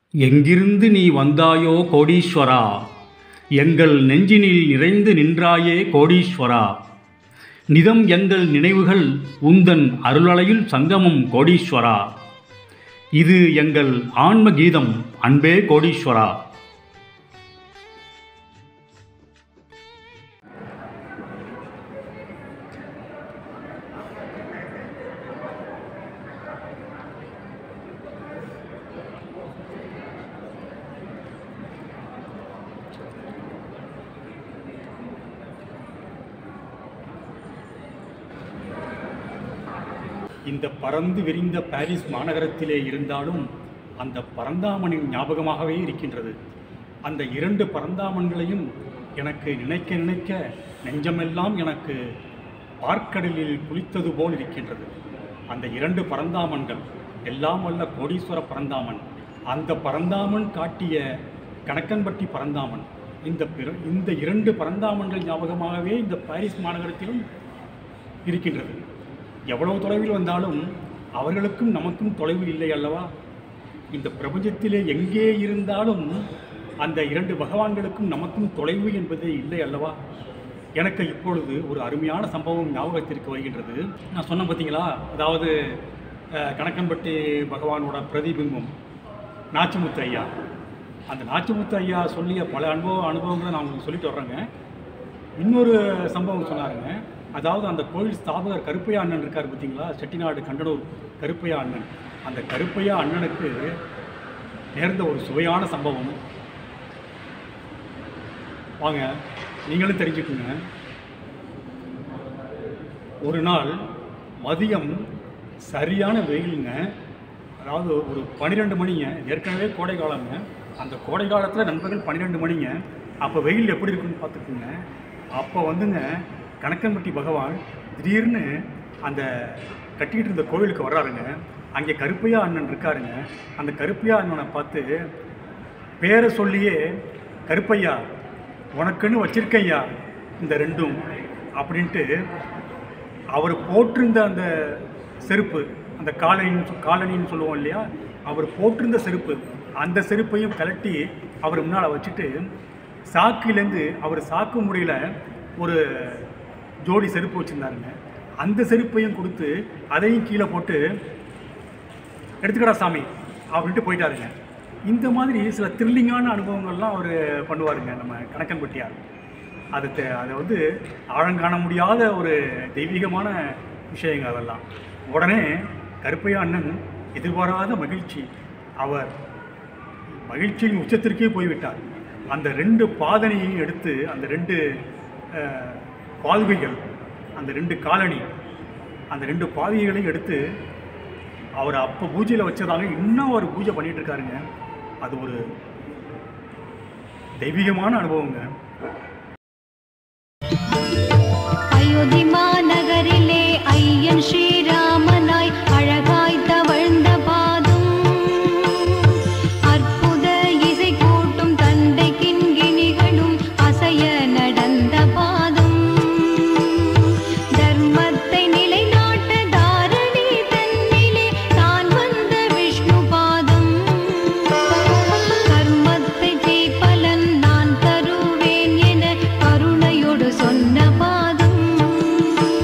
எங்கிருந்து நீ வந்தாயோ கோடீஸ்வரா, எங்கள் நெஞ்சினில் நிறைந்து நின்றாயே கோடீஸ்வரா. நிதம் எங்கள் நினைவுகள் உந்தன் அருளலையில் சங்கமம் கோடீஸ்வரா. இது எங்கள் ஆன்ம கீதம் அன்பே கோடீஸ்வரா. இந்த பறந்து விரிந்த பாரிஸ் மாநகரத்திலே இருந்தாலும் அந்த பரந்தாமனின் ஞாபகமாகவே இருக்கின்றது. அந்த இரண்டு பரந்தாமன்களையும் எனக்கு நினைக்க நினைக்க நெஞ்சமெல்லாம் எனக்கு பார்க்கடலில் குளித்தது போல் இருக்கின்றது. அந்த இரண்டு பரந்தாமன்கள் எல்லாம் வல்ல கோடீஸ்வர பரந்தாமன், அந்த பரந்தாமன் காட்டிய கணக்கன்பட்டி பரந்தாமன், இந்த இரண்டு பரந்தாமன்கள் ஞாபகமாகவே இந்த பாரிஸ் மாநகரத்திலும் இருக்கின்றது. எவ்வளவு தொலைவில் வந்தாலும் அவர்களுக்கும் நமக்கும் தொலைவு இல்லை அல்லவா? இந்த பிரபஞ்சத்திலே எங்கே இருந்தாலும் அந்த இரண்டு பகவான்களுக்கும் நமக்கும் தொலைவு என்பதே இல்லை அல்லவா? எனக்கு இப்பொழுது ஒரு அருமையான சம்பவம் ஞாபகத்திற்கு வருகின்றது. நான் சொன்னேன் பார்த்தீங்களா, அதாவது கணக்கன்பட்டி பகவானோட பிரதிபிம்பம் நாச்சிமுத்து ஐயா. அந்த நாச்சிமுத்து ஐயா சொல்லிய பல அனுபவங்களை நான் உங்களுக்கு சொல்லிட்டு வர்றேங்க. இன்னொரு சம்பவம் சொன்னாருங்க. அதாவது அந்த கோயில் ஸ்தாபகர் கருப்பையா அண்ணன் இருக்கார் பார்த்தீங்களா, செட்டிநாடு கண்டனூர் கருப்பையா அண்ணன். அந்த கருப்பையா அண்ணனுக்கு நேர்ந்த ஒரு சுவையான சம்பவம். வாங்க நீங்களும் தெரிஞ்சுக்குங்க. ஒரு நாள் மதியம் சரியான வெயிலுங்க. அதாவது ஒரு 12 மணிங்க. ஏற்கனவே கோடை காலங்க. அந்த கோடை காலத்தில் நண்பர்கள் 12 மணிங்க. அப்போ வெயில் எப்படி இருக்குன்னு பார்த்துக்குங்க. அப்போ வந்துங்க கணக்கன்பட்டி பகவான் திடீர்னு அந்த கட்டிக்கிட்டு இருந்த கோவிலுக்கு வர்றாருங்க. அங்கே கருப்பையா அண்ணன் இருக்காருங்க. அந்த கருப்பையா அண்ணனை பார்த்து பேரை சொல்லியே, கருப்பையா உனக்குன்னு வச்சிருக்கையா இந்த ரெண்டும் அப்படின்ட்டு, அவர் போட்டிருந்த அந்த செருப்பு, அந்த காலனின்னு சொல்லுவோம் இல்லையா, அவர் போட்டிருந்த செருப்பு, அந்த செருப்பையும் கலட்டி அவர் முன்னால் வச்சுட்டு, சாக்கிலேருந்து அவர் சாக்கு முறையில் ஒரு ஜோடி செருப்பு வச்சுருந்தாருங்க. அந்த செருப்பையும் கொடுத்து அதையும் கீழே போட்டு எடுத்துக்கடா சாமி அப்படின்ட்டு போயிட்டாருங்க. இந்த மாதிரி சில த்ரில்லிங்கான அனுபவங்கள்லாம் அவர் பண்ணுவாருங்க நம்ம கணக்கன்பட்டியார். அதை வந்து ஆழங்காண முடியாத ஒரு தெய்வீகமான விஷயங்கள் அதெல்லாம். உடனே கருப்பையா அண்ணன் எதிர்பாராத மகிழ்ச்சி, அவர் மகிழ்ச்சியின் உச்சத்திற்கே போய்விட்டார். அந்த ரெண்டு பாதனையையும் எடுத்து, அந்த ரெண்டு பாதுகைகள், அந்த ரெண்டு காலணி, அந்த ரெண்டு பாதுகைகளையும் எடுத்து அவர் அப்போ பூஜையில் வச்சதாங்க இன்னும் அவர் பூஜை பண்ணிகிட்டு இருக்காருங்க. அது ஒரு தெய்வீகமான அனுபவங்க. அயோத்தி மாநகரிலே ஐயன் ஸ்ரீராமனாய் அழகாய் தவழ்ந்த பாதம், அற்புத இசை கூட்டும் தண்டை கிண்கிணிகளும் அசைய நடந்த பாதம், தர்மத்தை நிலைநாட்ட தாரணி தன்னிலே தான் வந்த விஷ்ணு பாதம், கர்மத்தை ஜெயிப்பலன் நான் தருவேன் என கருணையோடு சொன்ன பாதம்,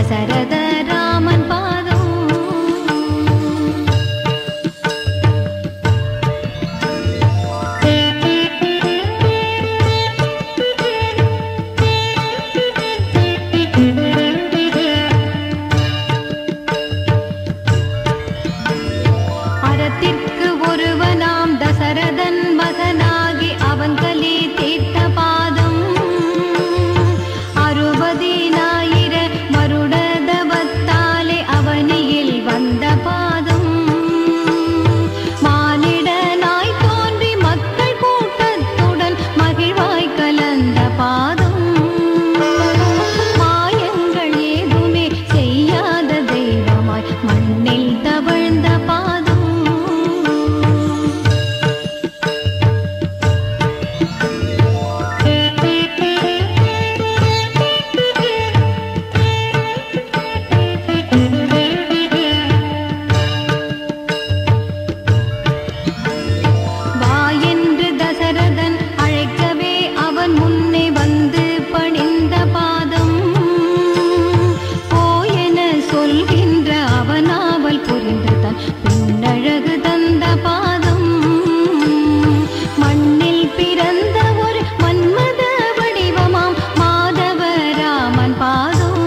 தசரத ராமன் பாதம். அறத்திற்கு ஒருவனாம் தசரதன் மகனாகி அவன் கலி தீர்த்த பாதம். 60,000 வருட தவத்தாலே அவனியில் வந்த பாதம். மானிடனாய் தோன்றி மக்கள் கூட்டத்துடன் மகிழ்வாய் கலந்த பாதம். மாயங்கள் ஏதுமே செய்யாத தெய்வமாய் மண்ணில் தவழ்ந்த பாதம். வா என்று தசரதன் அழைக்கவே அவன் முன்னே வந்து பணிந்த பாதம். போயென சொல்கின்ற அவனாவல் புரிந்து தன் பின்னழகு தந்த பாதம். மண்ணில் பிறந்த ஒரு மன்மத வடிவமாம் மாதவ ராமன் பாதம்.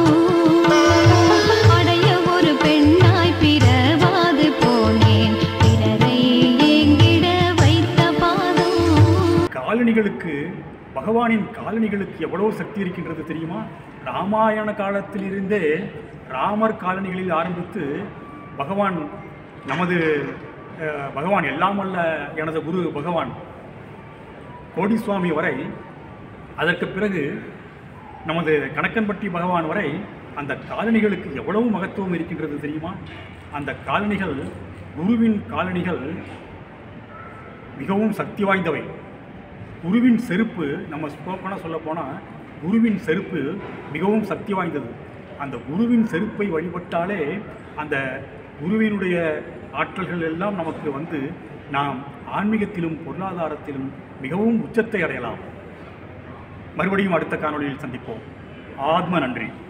அடைய ஒரு பெண்ணாய் பிறவாது போனேன் பிறரை ஏங்கிட வைத்த பாதம். காலணிகளுக்கு, பகவானின் காலணிகளுக்கு எவ்வளவு சக்தி இருக்கின்றது தெரியுமா? ராமாயண காலத்திலிருந்தே ராமர் காலணிகளில் ஆரம்பித்து பகவான் நமது பகவான் எல்லாம் வல்ல எனது குரு பகவான் கோடிசுவாமி வரை, அதற்கு பிறகு நமது கணக்கன்பட்டி பகவான் வரை அந்த காலணிகளுக்கு எவ்வளவு மகத்துவம் இருக்கின்றது தெரியுமா? அந்த காலணிகள், குருவின் காலணிகள் மிகவும் சக்தி வாய்ந்தவை. குருவின் செருப்பு, நம்ம ஸ்போக்கனாக சொல்ல போனால் குருவின் செருப்பு மிகவும் சக்தி வாய்ந்தது. அந்த குருவின் செருப்பை வழிபட்டாலே அந்த குருவினுடைய ஆற்றல்கள் எல்லாம் நமக்கு வந்து நாம் ஆன்மீகத்திலும் பொருளாதாரத்திலும் மிகவும் உச்சத்தை அடையலாம். மறுபடியும் அடுத்த காணொளியில் சந்திப்போம். ஆத்ம நன்றி.